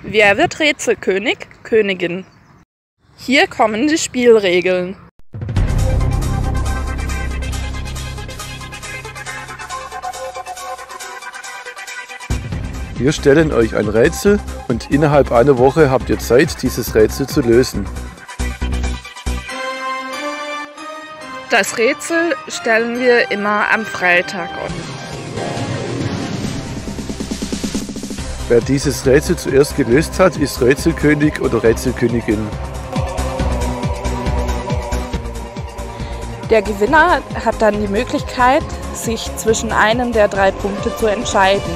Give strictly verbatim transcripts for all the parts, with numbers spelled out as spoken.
Wer wird Rätselkönig, Königin? Hier kommen die Spielregeln. Wir stellen euch ein Rätsel und innerhalb einer Woche habt ihr Zeit, dieses Rätsel zu lösen. Das Rätsel stellen wir immer am Freitag online. Wer dieses Rätsel zuerst gelöst hat, ist Rätselkönig oder Rätselkönigin. Der Gewinner hat dann die Möglichkeit, sich zwischen einem der drei Punkte zu entscheiden.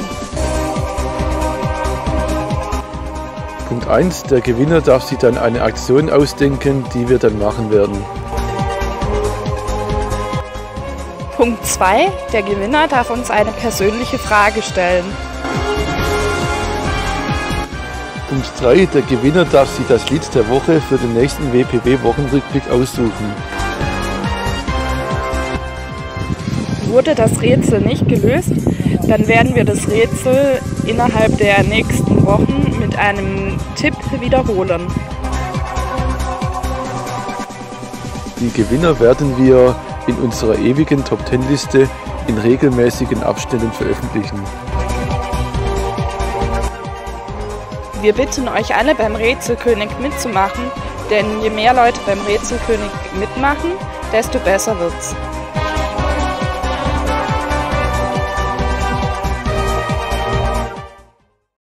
Punkt eins. Der Gewinner darf sich dann eine Aktion ausdenken, die wir dann machen werden. Punkt zwei. Der Gewinner darf uns eine persönliche Frage stellen. Punkt drei. Der Gewinner darf sich das Lied der Woche für den nächsten W P W-Wochenrückblick aussuchen. Wurde das Rätsel nicht gelöst, dann werden wir das Rätsel innerhalb der nächsten Wochen mit einem Tipp wiederholen. Die Gewinner werden wir in unserer ewigen Top Ten Liste in regelmäßigen Abständen veröffentlichen. Wir bitten euch alle beim Rätselkönig mitzumachen, denn je mehr Leute beim Rätselkönig mitmachen, desto besser wird's.